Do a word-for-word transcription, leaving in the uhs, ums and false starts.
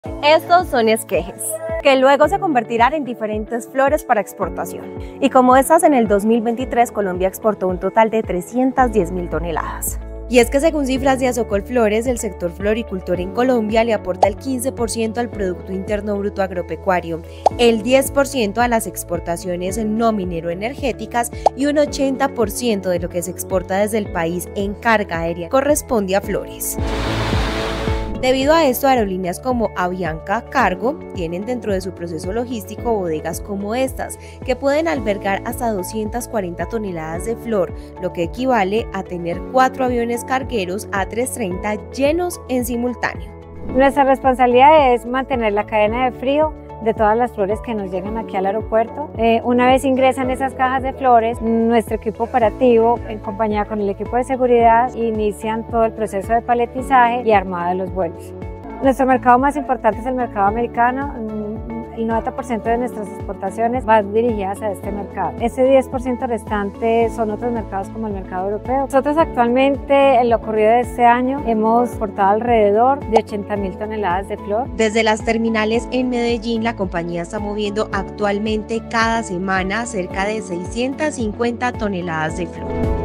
Estos son esquejes, que luego se convertirán en diferentes flores para exportación. Y como estas, en el dos mil veintitrés Colombia exportó un total de trescientas diez mil toneladas. Y es que según cifras de Asocolflores, el sector floricultor en Colombia le aporta el quince por ciento al Producto Interno Bruto agropecuario, el diez por ciento a las exportaciones no minero-energéticas y un ochenta por ciento de lo que se exporta desde el país en carga aérea corresponde a flores. Debido a esto, aerolíneas como Avianca Cargo tienen dentro de su proceso logístico bodegas como estas, que pueden albergar hasta doscientas cuarenta toneladas de flor, lo que equivale a tener cuatro aviones cargueros A trescientos treinta llenos en simultáneo. Nuestra responsabilidad es mantener la cadena de frío de todas las flores que nos llegan aquí al aeropuerto. Eh, una vez ingresan esas cajas de flores, nuestro equipo operativo, en compañía con el equipo de seguridad, inician todo el proceso de paletizaje y armado de los vuelos. Nuestro mercado más importante es el mercado americano. El noventa por ciento de nuestras exportaciones van dirigidas a este mercado. Ese diez por ciento restante son otros mercados como el mercado europeo. Nosotros actualmente, en lo ocurrido de este año, hemos exportado alrededor de ochenta mil toneladas de flor. Desde las terminales en Medellín, la compañía está moviendo actualmente cada semana cerca de seiscientas cincuenta toneladas de flor.